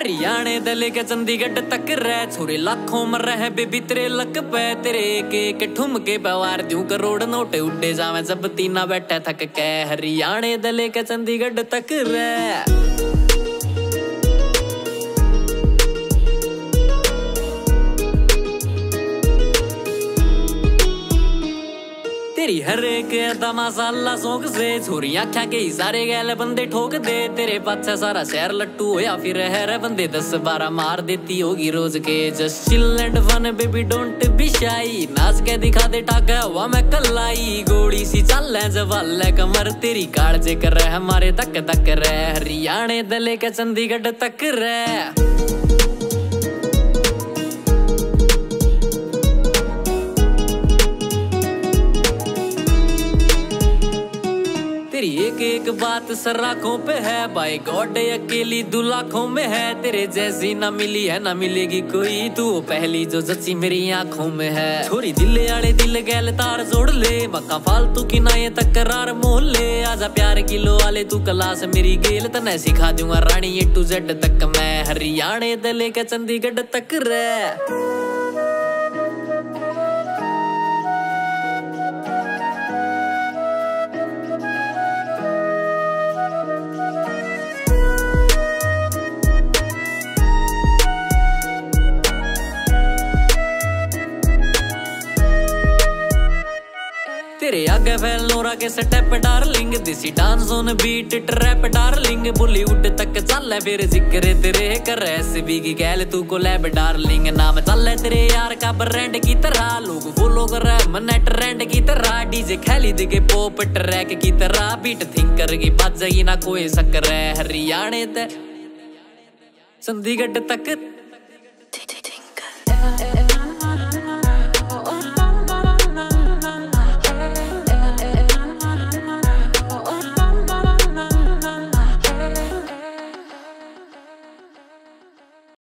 हरियाणे दे लेके चंडीगढ़ तक रह छोरे लाखों में रह बेबी तेरे लक पे तेरे एक ठुमके पे वार दूं करोड़ नोट उड़े जावे जब तीना बैठे थक के हरियाणे दे लेके चंडीगढ़ तक रह। तेरी हर एक अदा माशाल्लाह शौक से छोरियां क्या के सारे गैल बंदे ठोक दे तेरे पाछे सारा शहर लट्टू होया फिर है बंदे 10-12 मार देती होगी रोज के just chill and fun baby don't be shy नाच के दिखा दे टाका हुआ मैं कलाई गोली सी चल जवाल कमर तेरी कालजे कर रहा हमारे तक तक रह हरियाणे दे लेके चंडीगढ़ तक रह। तेरी एक एक बात सर आँखों पे है बाय गॉड अकेली 2 लाखों में है तेरे जैसी ना मिली है ना मिलेगी कोई तू पहली जो जची मेरी आँखों में है छोरी दिले आले दिल गैल तार जोड़ ले मक्का फालतू की ना ये तकरार मोल ले आजा प्यार किलो वाले तू क्लास मेरी गेल तने सिखा दूंगा रानी A to Z तक मैं हरियाणे दे लेके चंडीगढ़ तक रह। तेरे आगे फैल नोरा के step darling desi dance on beat trap darling Bollywood तक चल है फिर जिक्र तेरे कर SB की गैल तू को लैब डार्लिंग नाम चल है तेरे यार का ब्रांड की तरह लोग फॉलो कर रहे मन ट्रेंड की तरह डीजे खाली दिखे पॉप ट्रैक की तरह बीट थिंकर की बात जाएगी ना कोई शक्कर है हरियाणे ते चंडीगढ़ तक